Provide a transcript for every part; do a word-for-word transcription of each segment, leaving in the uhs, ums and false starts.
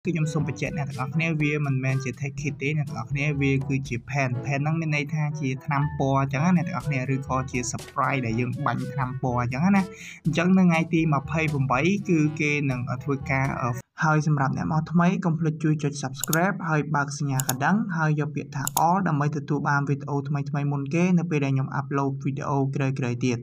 គឺខ្ញុំសូមបញ្ជាក់អ្នកទាំងអស់គ្នាវាមិនមែនជា tech kit ទេអ្នកទាំងអស់គ្នាវាគឺជា pen pen ហ្នឹងមានន័យថាជាថ្នាំពណ៌អញ្ចឹងណាអ្នកទាំងអស់គ្នាឬក៏ជា spray ដែលយើងបាញ់ថ្នាំពណ៌អញ្ចឹងណាអញ្ចឹងនៅថ្ងៃទីยี่สิบแปดគឺគេនឹងធ្វើការហើយសម្រាប់អ្នកមកថ្មីកុំភ្លេចជួយចុច subscribe ហើយបើកសញ្ញាកណ្ដឹងហើយយកពាក្យថា all ដើម្បីទទួលបានវីដេអូថ្មីៗមុនគេនៅពេលដែលខ្ញុំ upload វីដេអូក្រោយៗទៀត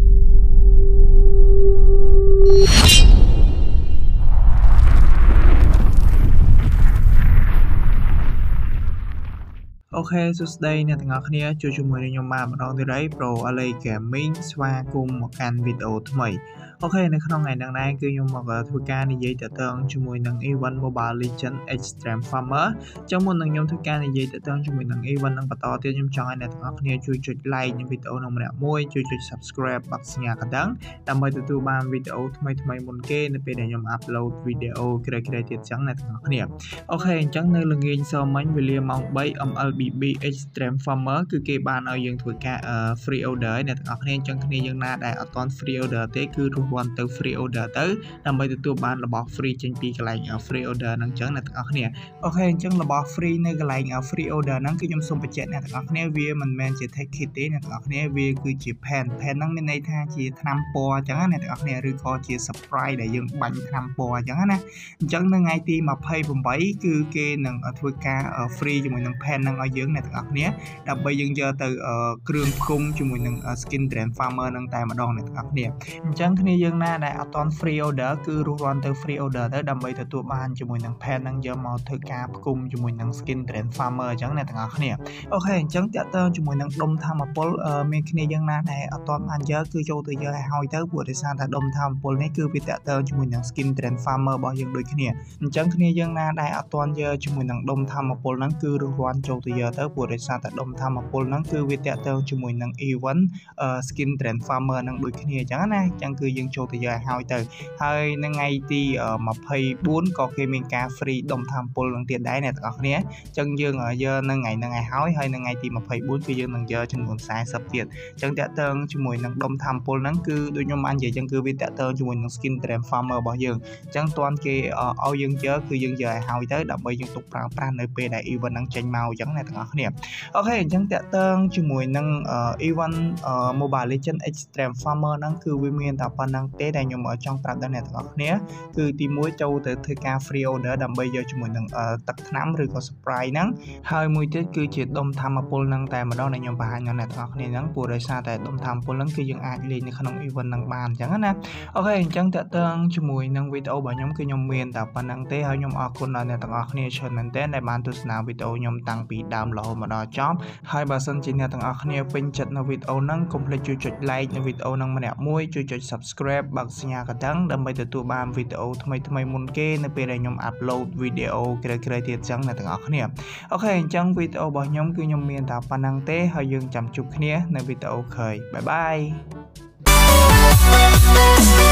អូខេសួស្តីអ្នកទាំងអស់គ្នាជួយជាមួយនឹងខ្ញុំបានម្ដងទៀតហើយ Pro Alley Gaming ស្វាគមន៍មកកាន់វីដេអូថ្មីអូខេនៅក្នុងថ្ងៃនេះដែរគឺខ្ញុំមកធ្វើការនិយាយតទៅជាមួយនឹង Event Mobile Legends Extreme Farmer ចឹងមុននឹងខ្ញុំធ្វើការនិយាយតទៅជាមួយនឹង Event នឹងបន្តទៀតខ្ញុំចង់ឲ្យអ្នកទាំងអស់គ្នាជួយចុច like នៅវីដេអូនោះម្នាក់មួយជួយចុច subscribe បាក់សញ្ញាកណ្ដឹងដើម្បីទទួលបានវីដេអូថ្មីៗមុនគេនៅពេលដែលខ្ញុំ upload វីដេអូក្រោយៗទៀតចឹងអ្នកទាំងអស់គ្នាអូខេអញ្ចឹងនៅល្ងាចសមិញវេលាម៉ោងបី M L B B Extreme Farmer គឺគេបានឲ្យយើងធ្វើការ free order អ្នកទាំងអស់គ្នាអញ្ចឹងគ្នាយើងណាដែលអត់ទាន់ free order ទេគឺរស់រាន់ទៅ free order ទៅដើម្បីទទួលបានរបស់ free ចេញពីកន្លែង free order ហ្នឹងអញ្ចឹងអ្នកទាំងអស់គ្នាអូខេអញ្ចឹងរបស់ free នៅកន្លែង free order ហ្នឹងគឺខ្ញុំសូមបញ្ជាក់អ្នកទាំងអស់គ្នាវាមិនមែនជា tech kit ទេអ្នកទាំងអស់គ្នាវាគឺជា pen pen ហ្នឹងមានន័យថាជាថ្នាំពណ៌អញ្ចឹងណាអ្នកទាំងអស់គ្នាឬក៏ជា spray ដែលយើងបាញ់ថ្នាំពណ៌អញ្ចឹងណាអញ្ចឹងនៅថ្ងៃទីยี่สิบแปดគឺគេនឹងធ្វើការ free ជាមួយនឹង pen ហ្នឹងឲ្យយើងអ្នកទាំងអស់គ្នាដើម្បីយើងយកទៅគ្រឿងផ្គុំជាមួយនឹង skin drain farmer ហ្នឹងតែម្ដងអ្នកទាំងអស់គ្នាអញ្ចឹងគ្នាយើងណាដែលអត់ទាន់ free order គឺរស់រាន់ទៅ free order ទៅដើម្បីទទួលបានជាមួយនឹង pen ហ្នឹងយកមកធ្វើការផ្គុំជាមួយនឹង skin drain farmer អញ្ចឹងអ្នកទាំងអស់គ្នាអូខេអញ្ចឹងតាក់ទងជាមួយនឹងដុំធម្មពលមានគ្នាយើងណាដែលអត់ទាន់បានយកគឺចូលទៅយកឲ្យហើយទៅព្រោះដោយសារតែដុំធម្មពលនេះគឺវាតាក់ទងជាមួយនឹង skin drain farmer របស់យើងដូចគ្នាអញ្ចឹងគ្នាយើងណាដែលអត់ទាន់យកជាមួយនឹងដុំធម្មពលហ្នឹងគឺរស់រាន់ចូលទៅយកទៅព្រោះដោយសារតែដុំធម្មពលហ្នឹងគឺវាតាក់ទងជាមួយនឹង event skin drain farmer ហ្នឹងដូចគ្នាអញ្ចឹងណាអញ្ចឹងគឺយើងចូលទៅយកឲ្យហើយទៅហើយនៅថ្ងៃទីยี่สิบ四ក៏គេមានការ free ដុំធម្មពលនឹងទៀតដែរអ្នកទាំងអស់គ្នាអញ្ចឹងយើងយកនៅថ្ងៃហ្នឹងឲ្យហើយហើយនៅថ្ងៃទីยี่สิบ四គឺយើងនឹងយកចំនួនfortyទៀតអញ្ចឹងតាក់ទងជាមួយនឹងដុំធម្មពលហ្នឹងគឺដូចខ្ញុំបាននិយាយអញ្ចឹងគឺវាតាក់ទងជាមួយនឹង skin drain farmer របស់យើងអញ្ចឹងតន់គេឲ្យយើងយកគឺយើងយកឲ្យហើយទៅដើម្បីយើងទុកប្រើប្រាស់នៅពេលដែល event ហ្នឹងចេញមកអញ្ចឹងអ្នកទាំងអស់គ្នាអូខេអញ្ចឹងតាក់ទងជាមួយនឹង event Mobile Legends Extreme Farmer ហ្នឹងគឺវាមានតែប៉ុណ្្នឹងទេដែលខ្ញុំចង់ប្រាប់ដល់អ្នកទាំងអស់គ្នាគឺទីមួយចូលទៅធ្វើការ free order ដើម្បីយកជាមួយនឹងទឹកថ្នាំឬក៏ spray ហ្នឹងហើយមួយទៀតគឺជាដុំធម្មពលហ្នឹងតែម្ដងដែលខ្ញុំបង្ហាញដល់អ្នកទាំងអស់គ្នាហ្នឹងព្រោះដោយសារតែដុំធម្មពលហ្នឹងគឺយើងអាចលេងនៅក្នុង event ហ្នឹងបានអញ្ចឹងណាអូខេអញ្ចឹងតាក់ទងជាមួយនឹងវីដេអូរបស់ខ្ញុំគឺខ្ញុំមានតែប៉ុណ្្នឹងទេហើយខ្ញុំអរគុណដល់អ្នកទាំងអស់គ្នាច្រើនមែនទែនដែលបានទស្សនាវីដេអូខ្ញុំតាំងពីដើមរហូតមកដល់ចប់ហើយបើសិនជាអ្នកទាំងអស់គ្នាពេញចិត្តនៅវីដេអូហ្នឹងកុំភ្លេចជួយចុច like នៅវីដេអូហ្នឹងម្នាក់មួយជួយចុច subscribe បើកសញ្ញាកណ្ដឹងដើម្បីទទួលបានវីដេអូថ្មីៗមុនគេនៅពេលដែលខ្ញុំ upload វីដេអូក្រោយៗទៀតចឹងអ្នកទាំងអស់គ្នាអូខេអញ្ចឹងវីដេអូរបស់ខ្ញុំគឺខ្ញុំមានតែប៉ុណ្្នឹងទេហើយយើងចាំជួបគ្នានៅវីដេអូក្រោយបាយបាយ